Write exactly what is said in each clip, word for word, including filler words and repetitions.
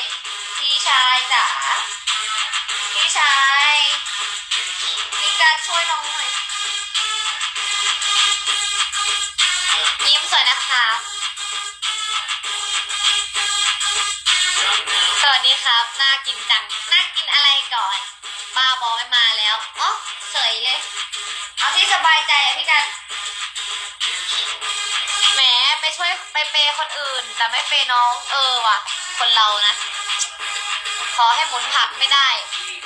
พี่ชายจ๋าพี่ชายพี่การช่วยน้องหน่อยยิ้มสวยนะคะสวัสดีครับน่ากินจังน่ากินอะไรก่อนบ้าบอไม่มาแล้วอ๋อเฉยเลยเอาที่สบายใจอะพี่กันแหมไปช่วยไปเปย์คนอื่นแต่ไม่เปย์น้องเออว่ะคนเรานะขอให้หมุนผักไม่ได้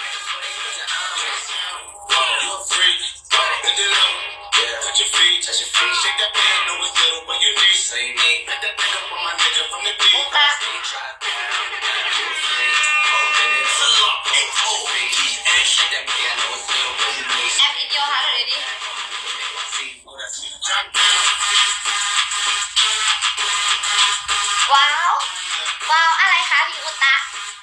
อุตะแอปอินโยฮะเดี๋ยวดิว้าวว้าวอะไรคะพี่อุตะ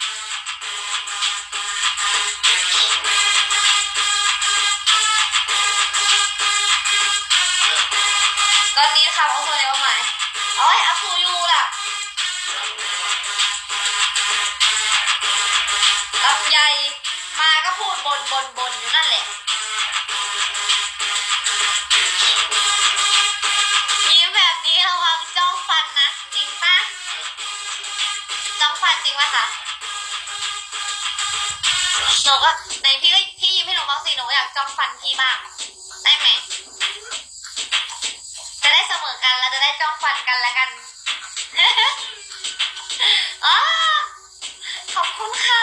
ตอนนี้ค่ะเอาตัวไหนมาใหม่โอ้ยอัพทูยูล่ะลำไยมาก็พูดบนบนบนอยู่นั่นแหละยิ้มแบบนี้ระวังจ้องฟันนะจริงปะจ้องฟันจริงปะคะหนูก็ในพี่ก็พี่ยิ้มให้หนูบ้างสิหนูอยากจ้องฟันพี่บ้างได้ไหมจะได้เสมอกันแล้วจะได้จ้องฟันกันแล้วกันอ๋อขอบคุณค่ะ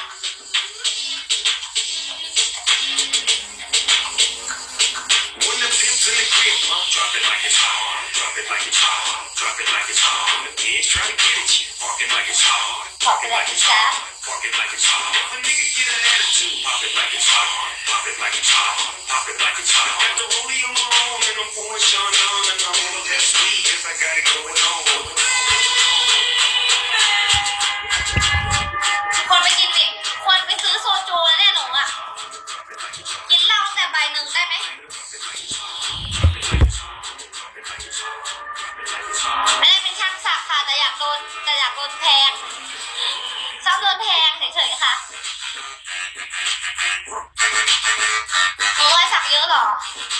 Drop it like it's hot. Drop it like it's hot. Drop it like it's hot. When the pigs try to get at you, park it like it's hot. Park it like it's hot. Park it like it's hot. If a nigga get an attitude, pop it like it's hot. Pop it like it's hot. Pop it like it's hot. Got the rollie on my arm and I'm pouring Sean on and I'm on that sweet 'cause I got it going on. คนไปกินนี่คนไปซื้อโซจูเนี่ยหนูอ่ะกินเหล้าแต่ใบหนึ่งได้ไหมไม่ได้เป็นช่างสักค่ะแต่อยากโดนแต่อยากโดนแทงชอบโดนแทงเฉยๆค่ะหนูรอยสักเยอะหรอ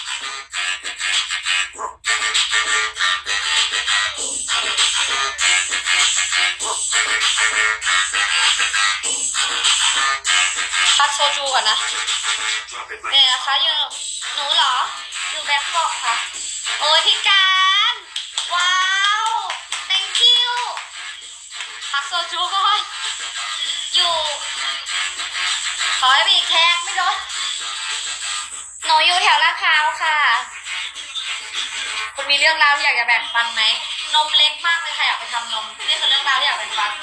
พักโซจูก่อนนะเนี่ยนะคะอยู่หนูเหรออยู่แบงคอกค่ะโอ้ยพี่การว้าว thank you พักโซจูก่อนอยู่ขอให้ไปอีกแทงไม่โดนหนูอยู่แถวลาดพร้าวค่ะคุณมีเรื่องราวที่อยากจะแบ่งปันไหมนมเล็กมากเลยค่ะอยากไปทำนมนี่คือเรื่องราวที่อยากแบ่งปัน